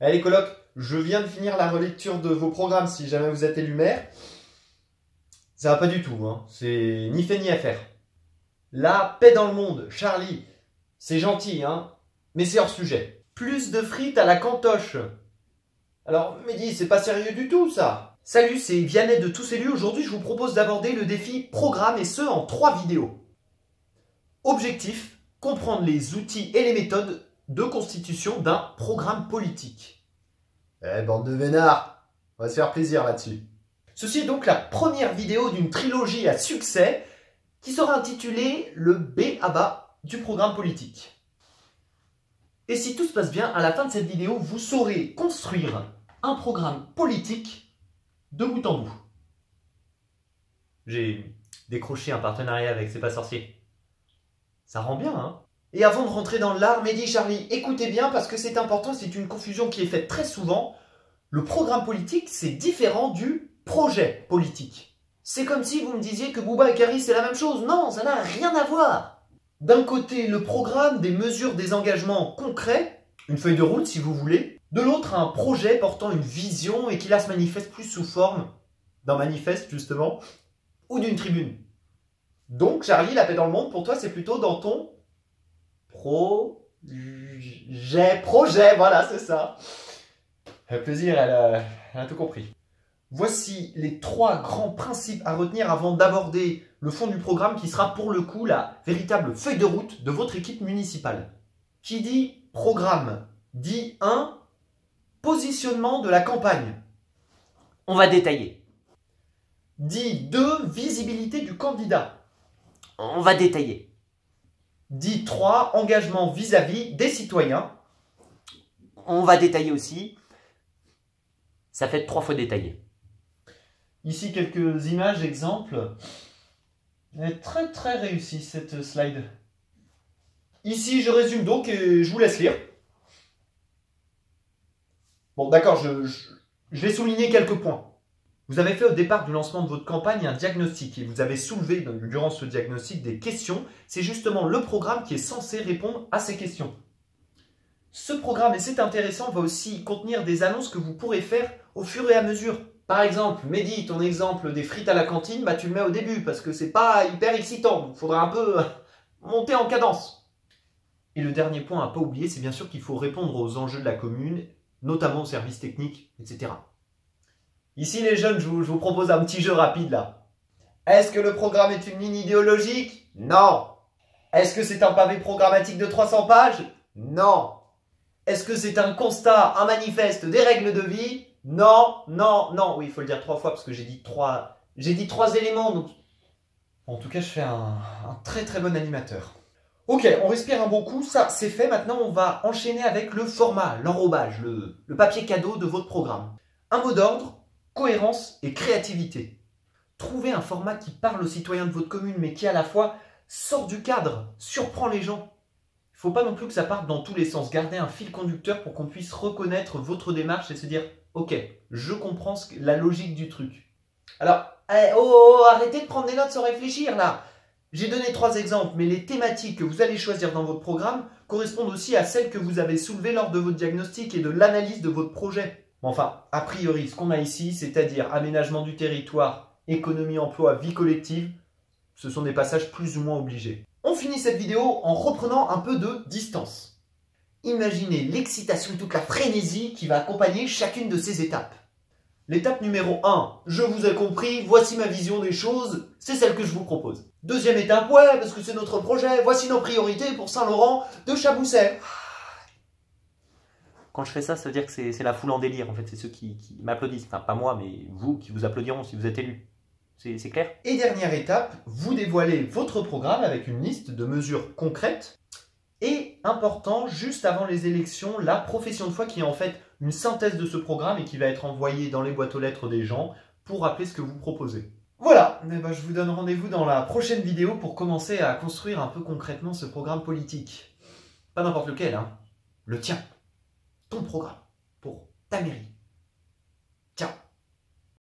Allez les colocs, je viens de finir la relecture de vos programmes si jamais vous êtes élu maire. Ça va pas du tout, hein. C'est ni fait ni à faire. La paix dans le monde, Charlie, c'est gentil, hein, mais c'est hors sujet. Plus de frites à la cantoche. Alors, Mehdi, c'est pas sérieux du tout, ça. Salut, c'est Vianney de Tous Élus. Aujourd'hui, je vous propose d'aborder le défi programme et ce en 3 vidéos. Objectif, comprendre les outils et les méthodes de constitution d'un programme politique. Eh, bande de vénards, on va se faire plaisir là-dessus. Ceci est donc la première vidéo d'une trilogie à succès qui sera intitulée le B.A.B.A. du programme politique. Et si tout se passe bien, à la fin de cette vidéo, vous saurez construire un programme politique de bout en bout. J'ai décroché un partenariat avec C'est pas sorcier. Ça rend bien, hein? Et avant de rentrer dans l'art, Mehdi, Charlie, écoutez bien parce que c'est important, c'est une confusion qui est faite très souvent. Le programme politique, c'est différent du projet politique. C'est comme si vous me disiez que Booba et Karis, c'est la même chose. Non, ça n'a rien à voir. D'un côté, le programme, des mesures, des engagements concrets, une feuille de route si vous voulez. De l'autre, un projet portant une vision et qui là se manifeste plus sous forme d'un manifeste justement, ou d'une tribune. Donc, Charlie, la paix dans le monde, pour toi, c'est plutôt dans ton projet, voilà, c'est ça. Avec plaisir, elle a tout compris. Voici les 3 grands principes à retenir avant d'aborder le fond du programme qui sera pour le coup la véritable feuille de route de votre équipe municipale. Qui dit programme dit 1, positionnement de la campagne. On va détailler. Dit 2, visibilité du candidat. On va détailler. Dit 3, engagement vis-à-vis des citoyens. On va détailler aussi. Ça fait 3 fois détaillé. Ici quelques images, exemples. Elle est très très réussie cette slide. Ici je résume donc et je vous laisse lire. Bon d'accord, je vais souligner quelques points. Vous avez fait au départ du lancement de votre campagne un diagnostic et vous avez soulevé durant ce diagnostic des questions. C'est justement le programme qui est censé répondre à ces questions. Ce programme, et c'est intéressant, va aussi contenir des annonces que vous pourrez faire au fur et à mesure. Par exemple, Mehdi, ton exemple des frites à la cantine, bah tu le mets au début parce que c'est pas hyper excitant. Il faudra un peu monter en cadence. Et le dernier point à ne pas oublier, c'est bien sûr qu'il faut répondre aux enjeux de la commune, notamment aux services techniques, etc. Ici les jeunes, je vous propose un petit jeu rapide là. Est-ce que le programme est une ligne idéologique? Non. Est-ce que c'est un pavé programmatique de 300 pages? Non. Est-ce que c'est un constat, un manifeste, des règles de vie? Non, non, non. Oui, il faut le dire 3 fois parce que j'ai dit 3 éléments. Donc... En tout cas, je fais un très très bon animateur. Ok, on respire un bon coup. Ça, c'est fait. Maintenant, on va enchaîner avec le format, l'enrobage, le papier cadeau de votre programme. Un mot d'ordre, cohérence et créativité. Trouvez un format qui parle aux citoyens de votre commune, mais qui à la fois sort du cadre, surprend les gens. Il ne faut pas non plus que ça parte dans tous les sens. Gardez un fil conducteur pour qu'on puisse reconnaître votre démarche et se dire « Ok, je comprends la logique du truc. » Alors, arrêtez de prendre des notes sans réfléchir là. J'ai donné 3 exemples, mais les thématiques que vous allez choisir dans votre programme correspondent aussi à celles que vous avez soulevées lors de votre diagnostic et de l'analyse de votre projet. Enfin, a priori, ce qu'on a ici, c'est-à-dire aménagement du territoire, économie, emploi, vie collective, ce sont des passages plus ou moins obligés. On finit cette vidéo en reprenant un peu de distance. Imaginez l'excitation et toute la frénésie qui va accompagner chacune de ces étapes. L'étape numéro 1, je vous ai compris, voici ma vision des choses, c'est celle que je vous propose. Deuxième étape, ouais, parce que c'est notre projet, voici nos priorités pour Saint-Laurent de Chabousset. Quand je fais ça, ça veut dire que c'est la foule en délire. En fait, c'est ceux qui m'applaudissent. Enfin, pas moi, mais vous qui vous applaudiront si vous êtes élu. C'est clair? Et dernière étape, vous dévoilez votre programme avec une liste de mesures concrètes. Et important, juste avant les élections, la profession de foi qui est en fait une synthèse de ce programme et qui va être envoyée dans les boîtes aux lettres des gens pour rappeler ce que vous proposez. Voilà, je vous donne rendez-vous dans la prochaine vidéo pour commencer à construire un peu concrètement ce programme politique. Pas n'importe lequel, hein. Le tien. Ton programme pour ta mairie.